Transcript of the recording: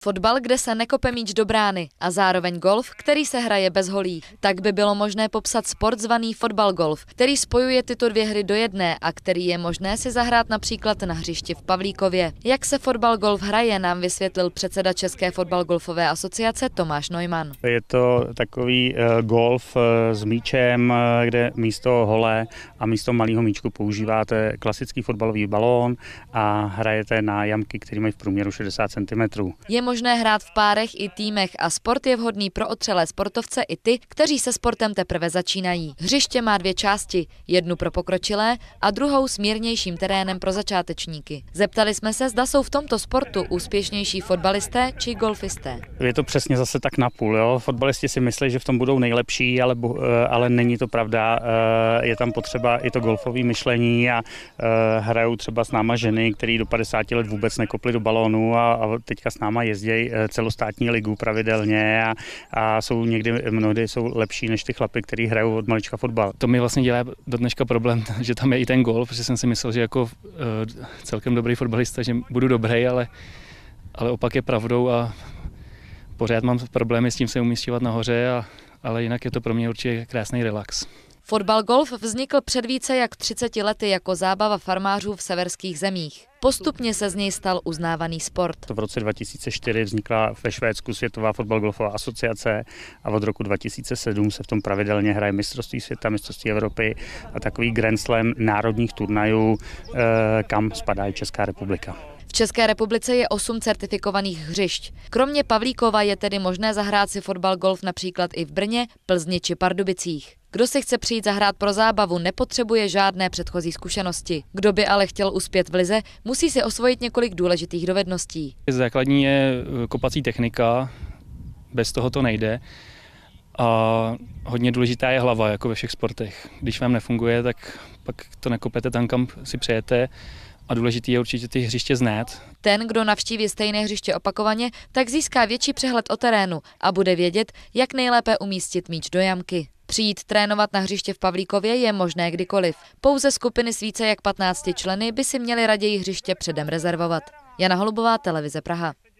Fotbal, kde se nekope míč do brány, a zároveň golf, který se hraje bez holí. Tak by bylo možné popsat sport zvaný fotbal golf, který spojuje tyto dvě hry do jedné a který je možné si zahrát například na hřišti v Pavlíkově. Jak se fotbal golf hraje, nám vysvětlil předseda České fotbal golfové asociace Tomáš Neumann. Je to takový golf s míčem, kde místo hole a místo malého míčku používáte klasický fotbalový balón a hrajete na jamky, které mají v průměru 60 cm. Je možné hrát v párech i týmech a sport je vhodný pro otřelé sportovce i ty, kteří se sportem teprve začínají. Hřiště má dvě části, jednu pro pokročilé a druhou s mírnějším terénem pro začátečníky. Zeptali jsme se, zda jsou v tomto sportu úspěšnější fotbalisté či golfisté. Je to přesně zase tak napůl. Jo? Fotbalisti si myslí, že v tom budou nejlepší, ale není to pravda. Je tam potřeba i to golfové myšlení a hrajou třeba s náma ženy, které do 50 let vůbec nekoply do balónu a teďka s náma jezdí celostátní ligu pravidelně a jsou mnohdy jsou lepší než ty chlapy, kteří hrajou od malička fotbal. To mi vlastně dělá do dneška problém, že tam je i ten golf, protože jsem si myslel, že jako celkem dobrý fotbalista, že budu dobrý, ale opak je pravdou a pořád mám problémy s tím se umísťovat nahoře, ale jinak je to pro mě určitě krásný relax. Fotbal golf vznikl před více jak 30 lety jako zábava farmářů v severských zemích. Postupně se z něj stal uznávaný sport. V roce 2004 vznikla ve Švédsku Světová fotbal golfová asociace a od roku 2007 se v tom pravidelně hraje mistrovství světa, mistrovství Evropy a takový Grand Slam národních turnajů, kam spadá i Česká republika. V České republice je 8 certifikovaných hřišť. Kromě Pavlíkova je tedy možné zahrát si fotbal golf například i v Brně, Plzni či Pardubicích. Kdo si chce přijít zahrát pro zábavu, nepotřebuje žádné předchozí zkušenosti. Kdo by ale chtěl uspět v lize, musí si osvojit několik důležitých dovedností. Základní je kopací technika, bez toho to nejde. A hodně důležitá je hlava, jako ve všech sportech. Když vám nefunguje, tak pak to nekopete tam, kam si přejete. A důležitý je určitě ty hřiště znát. Ten, kdo navštíví stejné hřiště opakovaně, tak získá větší přehled o terénu a bude vědět, jak nejlépe umístit míč do jamky. Přijít trénovat na hřiště v Pavlíkově je možné kdykoliv. Pouze skupiny s více jak 15 členy by si měly raději hřiště předem rezervovat. Jana Holubová, Televize Praha.